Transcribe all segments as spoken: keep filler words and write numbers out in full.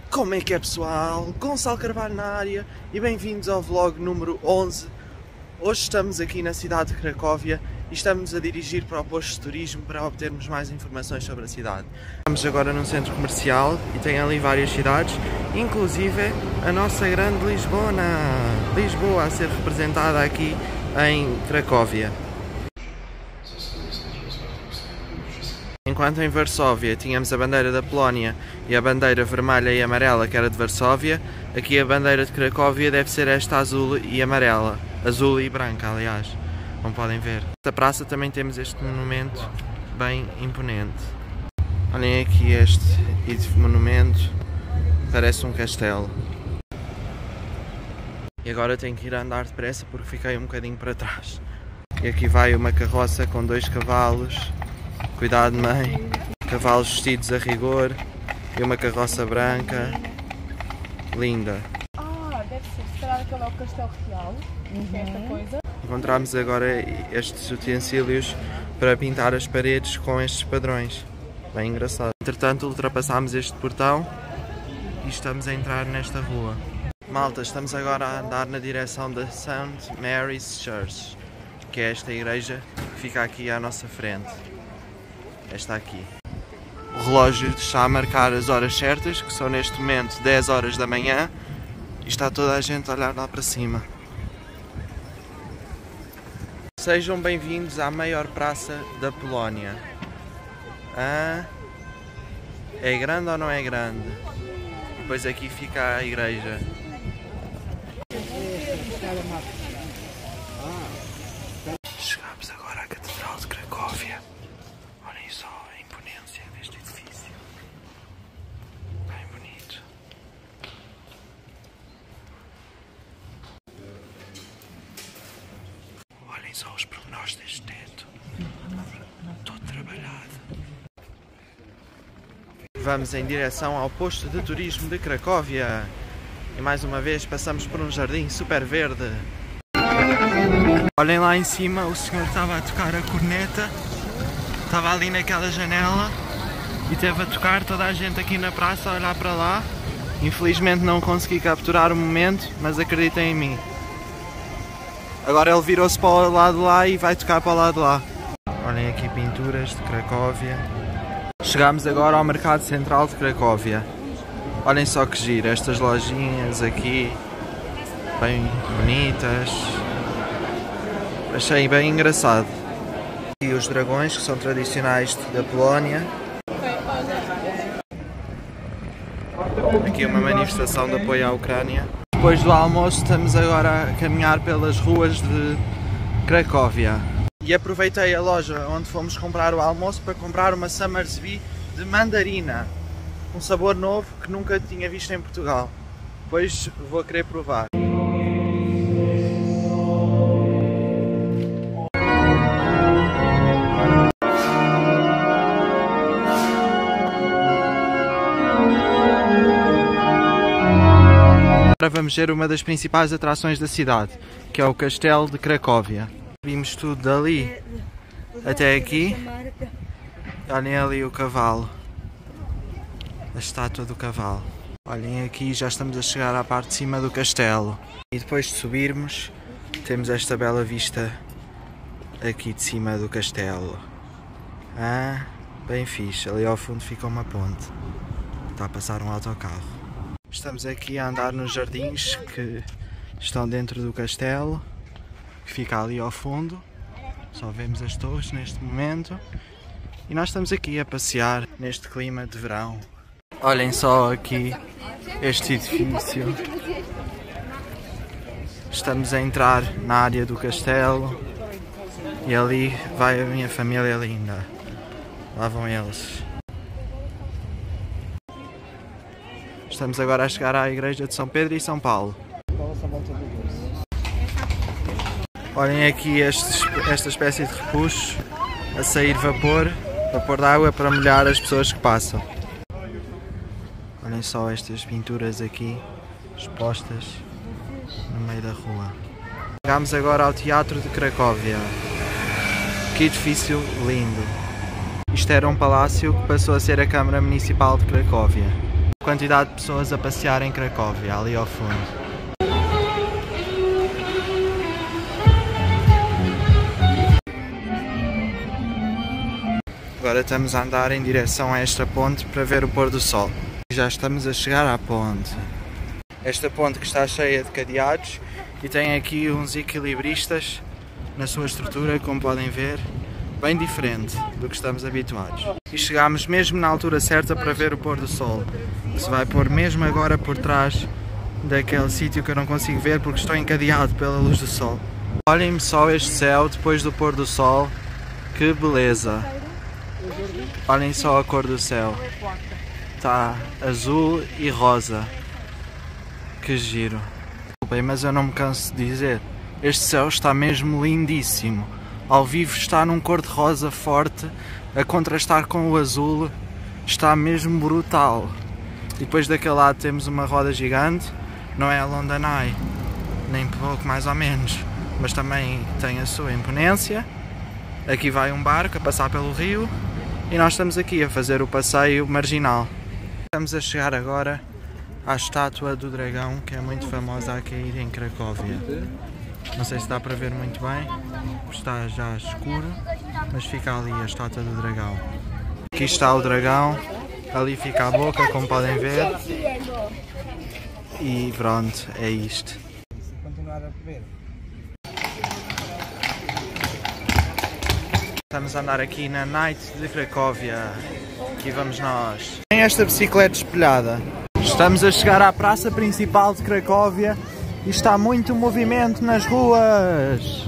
Como é que é, pessoal? Gonçalo Carvalho na área e bem-vindos ao vlog número onze. Hoje estamos aqui na cidade de Cracóvia e estamos a dirigir para o posto de turismo para obtermos mais informações sobre a cidade. Estamos agora num centro comercial e tem ali várias cidades, inclusive a nossa grande Lisbona, Lisboa a ser representada aqui em Cracóvia. Enquanto em Varsóvia tínhamos a bandeira da Polónia e a bandeira vermelha e amarela que era de Varsóvia, aqui a bandeira de Cracóvia deve ser esta azul e amarela, azul e branca aliás, como podem ver. Nesta praça também temos este monumento bem imponente. Olhem aqui este monumento, parece um castelo. E agora tenho que ir a andar depressa porque fiquei um bocadinho para trás. E aqui vai uma carroça com dois cavalos. Cuidado, mãe. Cavalos vestidos a rigor e uma carroça branca. Linda. Ah, deve ser. Se calhar aquele é o Castelo Real. Uhum. Esta coisa. Encontramos agora estes utensílios para pintar as paredes com estes padrões. Bem engraçado. Entretanto, ultrapassámos este portão e estamos a entrar nesta rua. Malta, estamos agora a andar na direção da Saint Mary's Church, que é esta igreja que fica aqui à nossa frente. Esta aqui. O relógio está a marcar as horas certas, que são neste momento dez horas da manhã, e está toda a gente a olhar lá para cima. Sejam bem-vindos à maior praça da Polónia. Ah, é grande ou não é grande? E depois aqui fica a igreja. Chegamos agora à Catedral de Cracóvia. Olhem só a imponência deste edifício. Bem bonito. Olhem só os pormenores deste teto. Todo trabalhado. Vamos em direção ao posto de turismo de Cracóvia. E mais uma vez passamos por um jardim super verde. Olhem lá em cima, o senhor estava a tocar a corneta. Estava ali naquela janela e teve a tocar, toda a gente aqui na praça a olhar para lá. Infelizmente não consegui capturar o momento, mas acreditem em mim. Agora ele virou-se para o lado de lá e vai tocar para o lado de lá. Olhem aqui pinturas de Cracóvia. Chegámos agora ao mercado central de Cracóvia. Olhem só que giro, estas lojinhas aqui, bem bonitas. Achei bem engraçado. E os dragões, que são tradicionais da Polónia. Aqui uma manifestação de apoio à Ucrânia. Depois do almoço estamos agora a caminhar pelas ruas de Cracóvia. E aproveitei a loja onde fomos comprar o almoço para comprar uma Summersby de mandarina. Um sabor novo que nunca tinha visto em Portugal. Depois vou querer provar. Agora vamos ver uma das principais atrações da cidade, que é o Castelo de Cracóvia. Vimos tudo dali até aqui. Olhem ali o cavalo. A estátua do cavalo. Olhem aqui, já estamos a chegar à parte de cima do castelo. E depois de subirmos, temos esta bela vista aqui de cima do castelo. Ah, bem fixe. Ali ao fundo fica uma ponte. Está a passar um autocarro. Estamos aqui a andar nos jardins que estão dentro do castelo, que fica ali ao fundo. Só vemos as torres neste momento. E nós estamos aqui a passear neste clima de verão. Olhem só aqui este edifício. Estamos a entrar na área do castelo e ali vai a minha família linda. Lá vão eles. Estamos agora a chegar à igreja de São Pedro e São Paulo. Olhem aqui estes, esta espécie de repuxo a sair vapor, vapor de água para molhar as pessoas que passam. Olhem só estas pinturas aqui, expostas no meio da rua. Chegamos agora ao Teatro de Cracóvia. Que edifício lindo! Isto era um palácio que passou a ser a Câmara Municipal de Cracóvia. Quantidade de pessoas a passear em Cracóvia, ali ao fundo. Agora estamos a andar em direção a esta ponte para ver o pôr do sol. Já estamos a chegar à ponte. Esta ponte que está cheia de cadeados e tem aqui uns equilibristas na sua estrutura, como podem ver, bem diferente do que estamos habituados. E chegámos mesmo na altura certa para ver o pôr do sol. Se vai pôr mesmo agora por trás daquele sítio que eu não consigo ver porque estou encadeado pela luz do sol. Olhem-me só este céu depois do pôr do sol, que beleza! Olhem só a cor do céu, está azul e rosa, que giro. Bem, mas eu não me canso de dizer, este céu está mesmo lindíssimo. Ao vivo está num cor-de-rosa forte, a contrastar com o azul, está mesmo brutal. E depois daquele lado temos uma roda gigante, não é a London Eye, nem pouco mais ou menos, mas também tem a sua imponência. Aqui vai um barco a passar pelo rio e nós estamos aqui a fazer o passeio marginal. Estamos a chegar agora à estátua do dragão, que é muito famosa aqui em Cracóvia. Não sei se dá para ver muito bem, está já escuro, mas fica ali a estátua do dragão. Aqui está o dragão, ali fica a boca, como podem ver. E pronto, é isto. Continuar a beber. Estamos a andar aqui na Night de Cracóvia. Aqui vamos nós. Tem esta bicicleta espelhada. Estamos a chegar à praça principal de Cracóvia e está muito movimento nas ruas.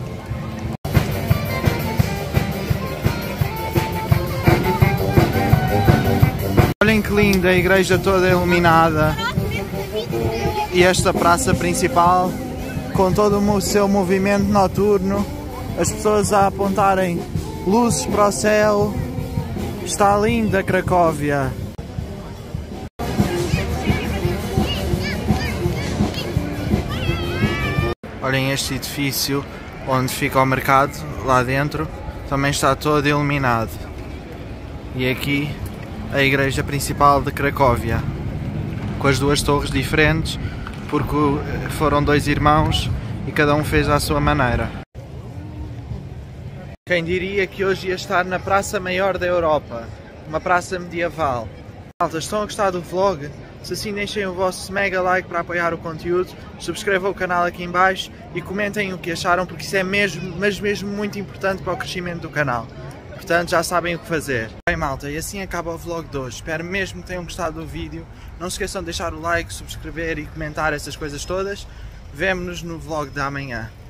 Olhem que linda, a igreja toda iluminada. E esta praça principal com todo o seu movimento noturno. As pessoas a apontarem luzes para o céu. Está linda Cracóvia. Olhem este edifício onde fica o mercado, lá dentro, também está todo iluminado. E aqui a igreja principal de Cracóvia, com as duas torres diferentes, porque foram dois irmãos e cada um fez à sua maneira. Quem diria que hoje ia estar na praça maior da Europa, uma praça medieval. Malta, estão a gostar do vlog? Se assim, deixem o vosso mega like para apoiar o conteúdo, subscrevam o canal aqui em baixo e comentem o que acharam, porque isso é mesmo, mas mesmo muito importante para o crescimento do canal. Portanto, já sabem o que fazer. Bem, malta, e assim acaba o vlog de hoje. Espero mesmo que tenham gostado do vídeo. Não se esqueçam de deixar o like, subscrever e comentar essas coisas todas. Vemo-nos no vlog de amanhã.